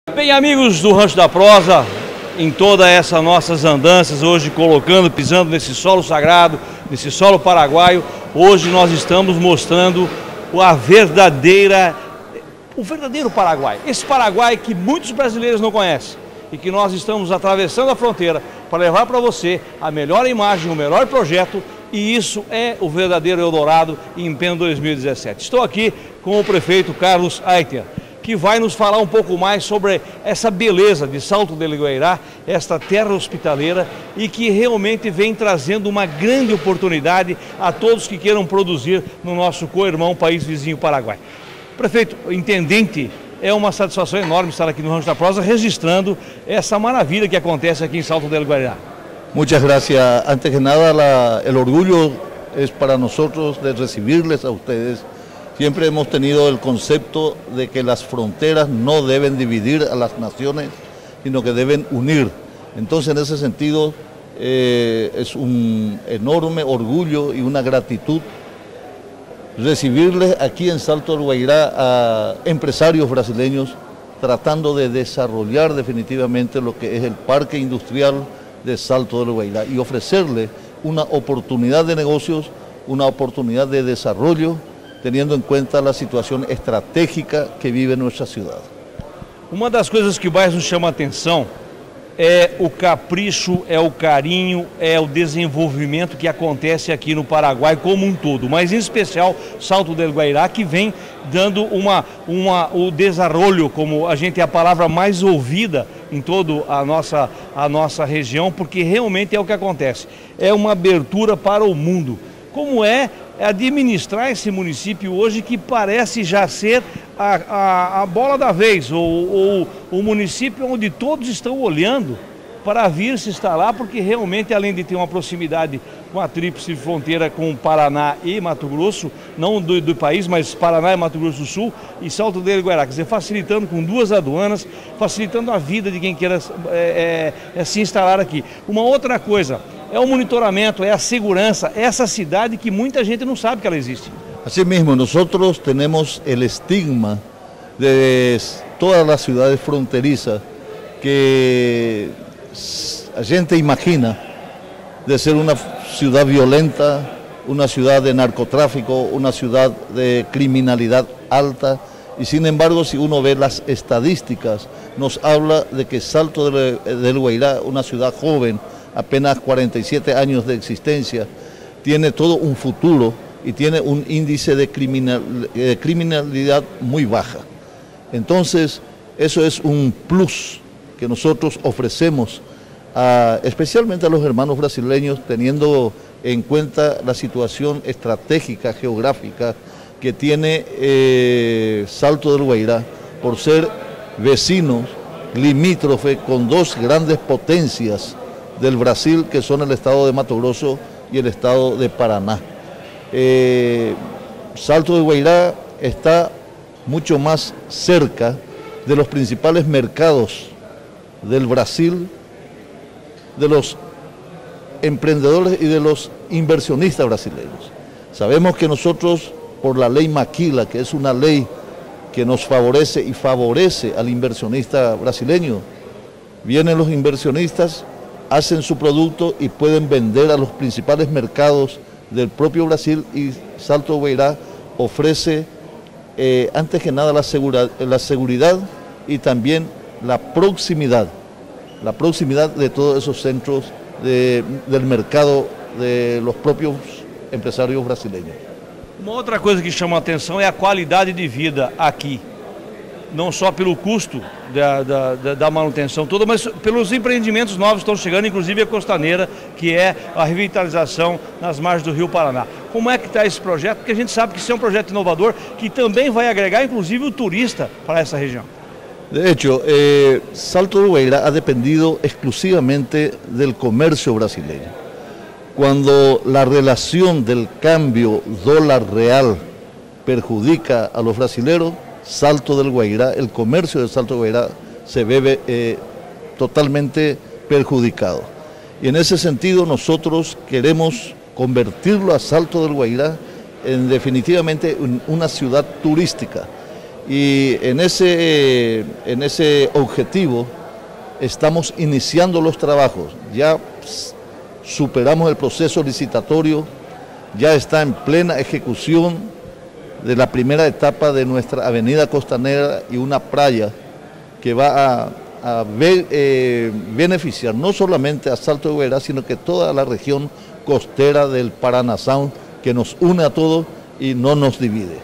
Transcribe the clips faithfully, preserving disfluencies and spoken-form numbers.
Bem, amigos do Rancho da Prosa, em todas essas nossas andanças, hoje colocando, pisando nesse solo sagrado, nesse solo paraguaio, hoje nós estamos mostrando a verdadeira, o verdadeiro Paraguai. Esse Paraguai que muitos brasileiros não conhecem e que nós estamos atravessando a fronteira para levar para você a melhor imagem, o melhor projeto, e isso é o verdadeiro Eldorado em Empenho dois mil e dezessete. Estou aqui com o prefeito Carlos Aitner, que vai nos falar um pouco mais sobre essa beleza de Salto del Guairá, esta terra hospitaleira, e que realmente vem trazendo uma grande oportunidade a todos que queiram produzir no nosso co-irmão país vizinho Paraguai. Prefeito, intendente, é uma satisfação enorme estar aqui no Rancho da Prosa registrando essa maravilha que acontece aqui em Salto del Guairá. Muchas gracias. Antes que nada, la, el orgullo es para nosotros de recibirles a ustedes. Siempre hemos tenido el concepto de que las fronteras no deben dividir a las naciones, sino que deben unir. Entonces, en ese sentido, eh, es un enorme orgullo y una gratitud recibirles aquí en Salto del Guairá a empresarios brasileños tratando de desarrollar definitivamente lo que es el parque industrial de Salto del Guairá y ofrecerle una oportunidad de negocios, una oportunidad de desarrollo, teniendo em conta a situação estratégica que vive nossa cidade. Uma das coisas que mais nos chama a atenção é o capricho, é o carinho, é o desenvolvimento que acontece aqui no Paraguai como um todo, mas em especial Salto del Guairá, que vem dando uma, uma, o desarrollo, como a gente é a palavra mais ouvida em toda a nossa, a nossa região, porque realmente é o que acontece, é uma abertura para o mundo. Como é administrar esse município hoje que parece já ser a, a, a bola da vez, ou, ou o município onde todos estão olhando para vir se instalar, porque realmente, além de ter uma proximidade com a tríplice fronteira com o Paraná e Mato Grosso, não do, do país, mas Paraná e Mato Grosso do Sul e Salto del Guairá, quer dizer, facilitando com duas aduanas, facilitando a vida de quem queira é, é, é, se instalar aqui. Uma outra coisa, é o monitoramento, é a segurança, é essa cidade que muita gente não sabe que ela existe. Así mismo, nosotros tenemos el estigma de todas las ciudades fronterizas que a gente imagina de ser una ciudad violenta, una ciudad de narcotráfico, una ciudad de criminalidad alta, y sin embargo, si uno ve las estadísticas, nos habla de que Salto del, del Guairá, una ciudad joven, apenas cuarenta y siete años de existencia, tiene todo un futuro y tiene un índice de, criminal, de criminalidad muy baja. Entonces, eso es un plus que nosotros ofrecemos, a, especialmente a los hermanos brasileños, teniendo en cuenta la situación estratégica, geográfica, que tiene eh, Salto del Guairá, por ser vecinos, limítrofe con dos grandes potencias del Brasil, que son el estado de Mato Grosso y el estado de Paraná. Eh, Salto del Guairá está mucho más cerca de los principales mercados del Brasil, de los emprendedores y de los inversionistas brasileños. Sabemos que nosotros, por la ley Maquila, que es una ley que nos favorece y favorece al inversionista brasileño, vienen los inversionistas, hacen su producto y pueden vender a los principales mercados del propio Brasil, y Salto del Guairá ofrece eh, antes que nada la, segura, la seguridad y también la proximidad, la proximidad de todos esos centros de, del mercado de los propios empresarios brasileños. Uma outra coisa que chama a atenção é a qualidade de vida aqui. Não só pelo custo da, da, da manutenção toda, mas pelos empreendimentos novos que estão chegando, inclusive a Costaneira, que é a revitalização nas margens do Rio Paraná. Como é que está esse projeto? Porque a gente sabe que isso é um projeto inovador que também vai agregar, inclusive, o turista para essa região. De hecho, eh, Salto del Guairá ha dependido exclusivamente del comercio brasileño. Cuando la relación del cambio dólar real perjudica a los brasileros, Salto del Guairá, el comercio de Salto del Guairá se ve eh, totalmente perjudicado. Y en ese sentido nosotros queremos convertirlo a Salto del Guairá en definitivamente una ciudad turística. Y en ese, en ese objetivo estamos iniciando los trabajos. Ya superamos el proceso licitatorio, ya está en plena ejecución de la primera etapa de nuestra avenida costanera y una playa que va a, a be, eh, beneficiar no solamente a Salto de Guairá, sino que toda la región costera del Paraná Sound, que nos une a todos e não nos divide.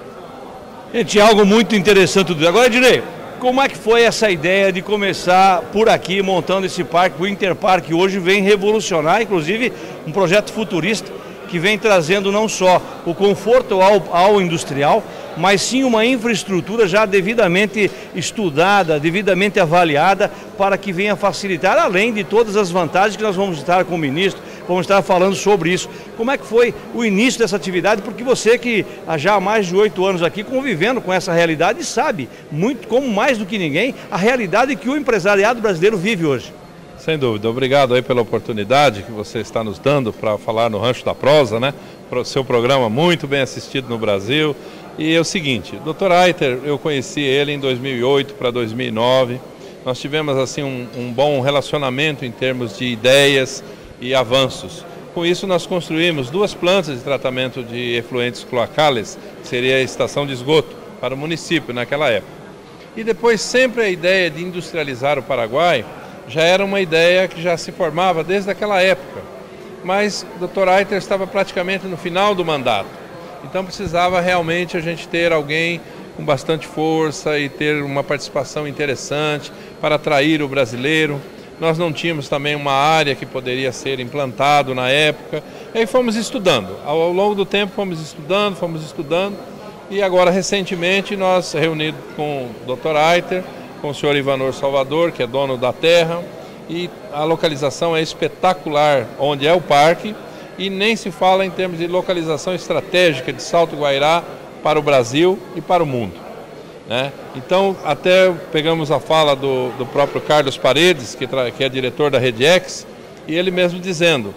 Gente, algo muito interessante tudo. Agora, Ednei, como é que foi essa ideia de começar por aqui, montando esse parque, o Interparque hoje vem revolucionar, inclusive um projeto futurista que vem trazendo não só o conforto ao, ao industrial, mas sim uma infraestrutura já devidamente estudada, devidamente avaliada, para que venha facilitar, além de todas as vantagens que nós vamos estar com o ministro, vamos estar falando sobre isso. Como é que foi o início dessa atividade? Porque você que há já mais de oito anos aqui convivendo com essa realidade sabe, muito como mais do que ninguém, a realidade que o empresariado brasileiro vive hoje. Sem dúvida, obrigado aí pela oportunidade que você está nos dando para falar no Rancho da Prosa, né? Pro seu programa muito bem assistido no Brasil. E é o seguinte, o doutor Aiter, eu conheci ele em dois mil e oito para dois mil e nove, nós tivemos assim um, um bom relacionamento em termos de ideias e avanços. Com isso nós construímos duas plantas de tratamento de efluentes cloacales, que seria a estação de esgoto para o município naquela época. E depois sempre a ideia de industrializar o Paraguai já era uma ideia que já se formava desde aquela época, mas o doutor Aiter estava praticamente no final do mandato, então precisava realmente a gente ter alguém com bastante força e ter uma participação interessante para atrair o brasileiro. Nós não tínhamos também uma área que poderia ser implantado na época, e aí fomos estudando, ao longo do tempo fomos estudando, fomos estudando, e agora recentemente nós reunidos com o doutor Aiter, com o senhor Ivanor Salvador, que é dono da terra, e a localização é espetacular, onde é o parque, e nem se fala em termos de localização estratégica de Salto Guairá para o Brasil e para o mundo, né? Então, até pegamos a fala do, do próprio Carlos Paredes, que, que é diretor da Redex, e ele mesmo dizendo,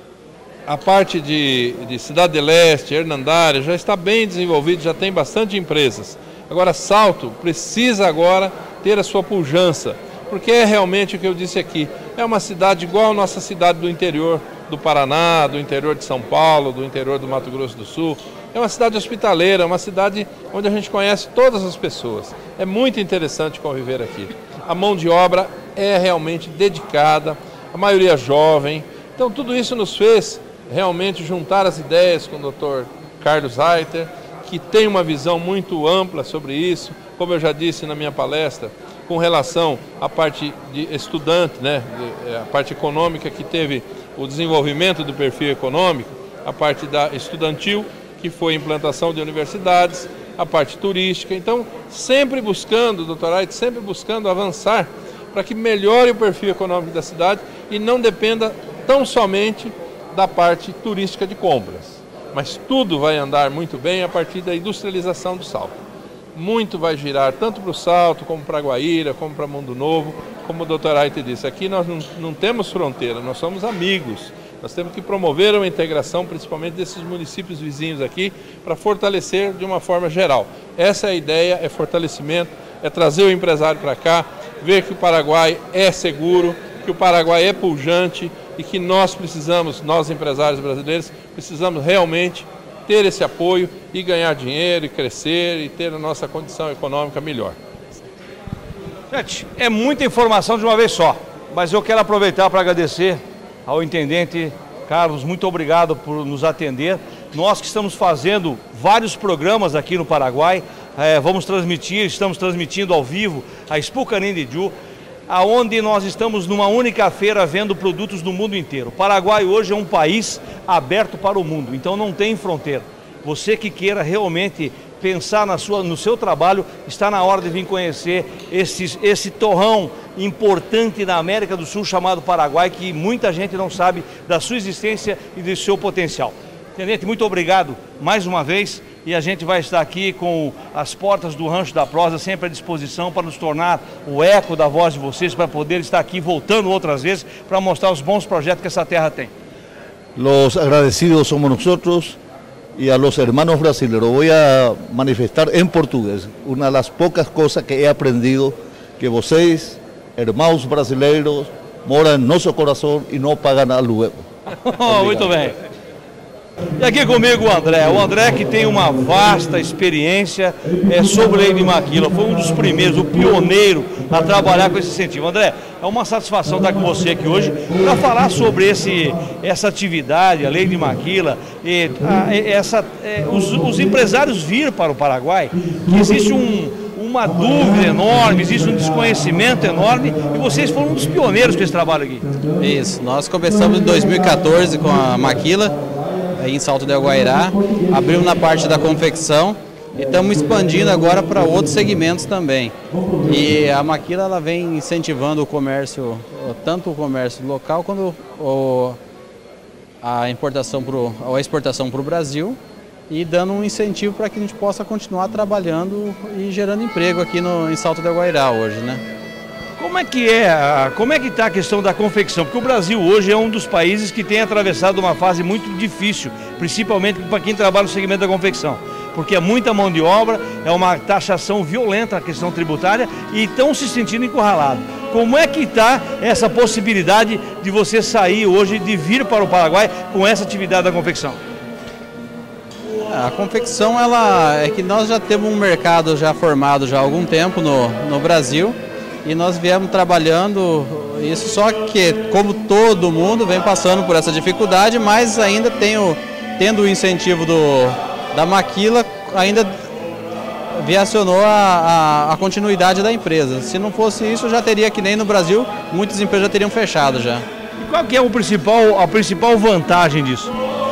a parte de, de Cidade de Leste, Hernandária, já está bem desenvolvido, já tem bastante empresas. Agora, Salto precisa agora ter a sua pujança, porque é realmente o que eu disse aqui, é uma cidade igual a nossa cidade do interior do Paraná, do interior de São Paulo, do interior do Mato Grosso do Sul. É uma cidade hospitaleira, uma cidade onde a gente conhece todas as pessoas. É muito interessante conviver aqui. A mão de obra é realmente dedicada, a maioria jovem. Então tudo isso nos fez realmente juntar as ideias com o doutor Carlos Aiter, que tem uma visão muito ampla sobre isso, como eu já disse na minha palestra, com relação à parte de estudante, né, a parte econômica que teve o desenvolvimento do perfil econômico, a parte da estudantil, que foi a implantação de universidades, a parte turística. Então, sempre buscando, doutor Aiter, sempre buscando avançar para que melhore o perfil econômico da cidade e não dependa tão somente da parte turística de compras. Mas tudo vai andar muito bem a partir da industrialização do Salto. Muito vai girar tanto para o Salto, como para Guaíra, como para Mundo Novo, como o doutor Aiter disse. Aqui nós não, não temos fronteira, nós somos amigos. Nós temos que promover uma integração, principalmente desses municípios vizinhos aqui, para fortalecer de uma forma geral. Essa é a ideia, é fortalecimento, é trazer o empresário para cá, ver que o Paraguai é seguro, que o Paraguai é pujante e que nós precisamos, nós empresários brasileiros, precisamos realmente ter esse apoio e ganhar dinheiro e crescer e ter a nossa condição econômica melhor. Gente, é muita informação de uma vez só, mas eu quero aproveitar para agradecer ao intendente Carlos, muito obrigado por nos atender. Nós que estamos fazendo vários programas aqui no Paraguai, é, vamos transmitir, estamos transmitindo ao vivo a Expo Canindiju, aonde nós estamos numa única feira vendo produtos do mundo inteiro. O Paraguai hoje é um país aberto para o mundo, então não tem fronteira. Você que queira realmente pensar na sua, no seu trabalho, está na hora de vir conhecer esse, esse torrão importante na América do Sul chamado Paraguai, que muita gente não sabe da sua existência e do seu potencial. Tenente, muito obrigado mais uma vez, e a gente vai estar aqui com as portas do Rancho da Prosa sempre à disposição para nos tornar o eco da voz de vocês, para poder estar aqui voltando outras vezes para mostrar os bons projetos que essa terra tem. Los agradecidos somos nosotros. y a los hermanos brasileños. Voy a manifestar en portugués una de las pocas cosas que he aprendido, que vocês, hermanos brasileiros, moram em nosso coração e não pagam aluguel. Oh, muito bem. E aqui comigo o André, o André que tem uma vasta experiência é, sobre lei de maquila, foi um dos primeiros, o pioneiro a trabalhar com esse incentivo. André, é uma satisfação estar com você aqui hoje para falar sobre esse, essa atividade, a lei de maquila, e, a, essa, é, os, os empresários vir para o Paraguai, que existe um, uma dúvida enorme, existe um desconhecimento enorme, e vocês foram um dos pioneiros com esse trabalho aqui. Isso, nós começamos em dois mil e quatorze com a maquila, aí em Salto del Guairá, abrimos na parte da confecção e estamos expandindo agora para outros segmentos também. E a maquila ela vem incentivando o comércio, tanto o comércio local quanto o, a importação pro, a exportação para o Brasil, e dando um incentivo para que a gente possa continuar trabalhando e gerando emprego aqui no, em Salto del Guairá hoje, né? Como é que é, como é que está a questão da confecção? Porque o Brasil hoje é um dos países que tem atravessado uma fase muito difícil, principalmente para quem trabalha no segmento da confecção. Porque é muita mão de obra, é uma taxação violenta a questão tributária e estão se sentindo encurralados. Como é que está essa possibilidade de você sair hoje, de vir para o Paraguai com essa atividade da confecção? A confecção, ela é que nós já temos um mercado já formado já há algum tempo no, no Brasil, e nós viemos trabalhando isso, só que como todo mundo vem passando por essa dificuldade, mas ainda tem o, tendo o incentivo do, da maquila, ainda viacionou a, a, a continuidade da empresa. Se não fosse isso, já teria, que nem no Brasil, muitas empresas já teriam fechado já. E qual que é o principal, a principal vantagem disso?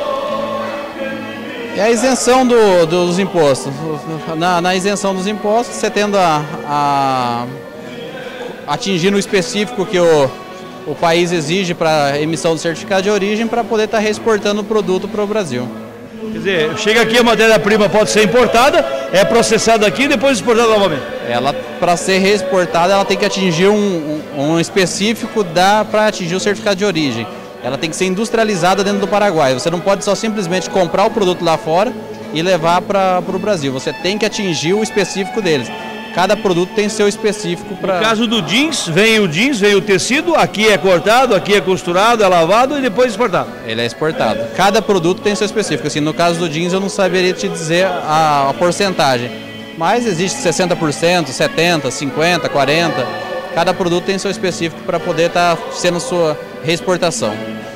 É a isenção do, dos impostos. Na, na isenção dos impostos, você tendo a, a atingir no específico que o, o país exige para emissão do certificado de origem, para poder estar reexportando o produto para o Brasil. Quer dizer, chega aqui, a matéria-prima pode ser importada, é processada aqui e depois exportada novamente. Ela, para ser reexportada, ela tem que atingir um, um, um específico para atingir o certificado de origem. Ela tem que ser industrializada dentro do Paraguai. Você não pode só simplesmente comprar o produto lá fora e levar para o Brasil. Você tem que atingir o específico deles. Cada produto tem seu específico para... No caso do jeans, vem o jeans, vem o tecido, aqui é cortado, aqui é costurado, é lavado e depois exportado. Ele é exportado. Cada produto tem seu específico. Assim, no caso do jeans eu não saberia te dizer a, a porcentagem, mas existe sessenta por cento, setenta por cento, cinquenta por cento, quarenta por cento. Cada produto tem seu específico para poder estar sendo sua reexportação.